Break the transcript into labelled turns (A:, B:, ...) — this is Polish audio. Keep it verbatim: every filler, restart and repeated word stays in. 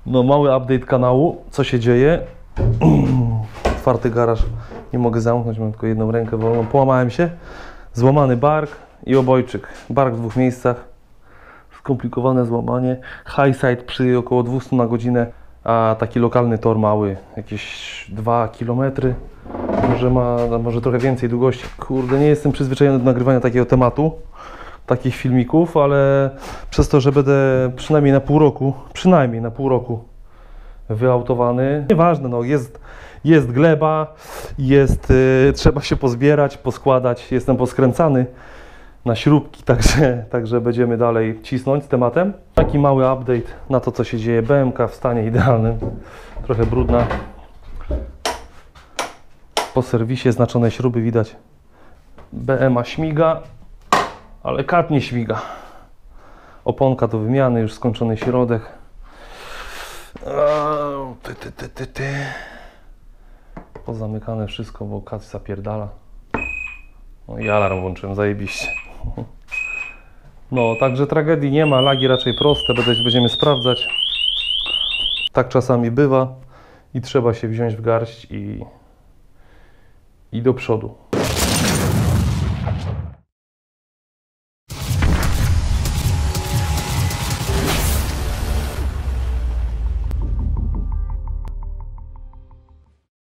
A: No, mały update kanału, co się dzieje. Otwarty garaż, nie mogę zamknąć, mam tylko jedną rękę wolną. Połamałem się, złamany bark i obojczyk. Bark w dwóch miejscach, skomplikowane złamanie. High side przy około dwieście na godzinę, a taki lokalny tor mały, jakieś dwa kilometry. Może ma, może trochę więcej długości. Kurde, nie jestem przyzwyczajony do nagrywania takiego tematu, takich filmików, ale przez to, że będę przynajmniej na pół roku, przynajmniej na pół roku wyautowany. Nieważne, no jest, jest gleba, jest, yy, trzeba się pozbierać, poskładać, jestem poskręcany na śrubki, także, także będziemy dalej cisnąć z tematem. Taki mały update na to, co się dzieje. B M K w stanie idealnym, trochę brudna. Po serwisie znaczone śruby widać. B M A śmiga, ale kat nie śmiga. Oponka do wymiany, już skończony środek. Ty, ty, ty, ty, ty. Pozamykane wszystko, bo kat zapierdala. No i alarm włączyłem, zajebiście. No, także tragedii nie ma, lagi raczej proste, będziemy sprawdzać. Tak czasami bywa i trzeba się wziąć w garść i, i do przodu.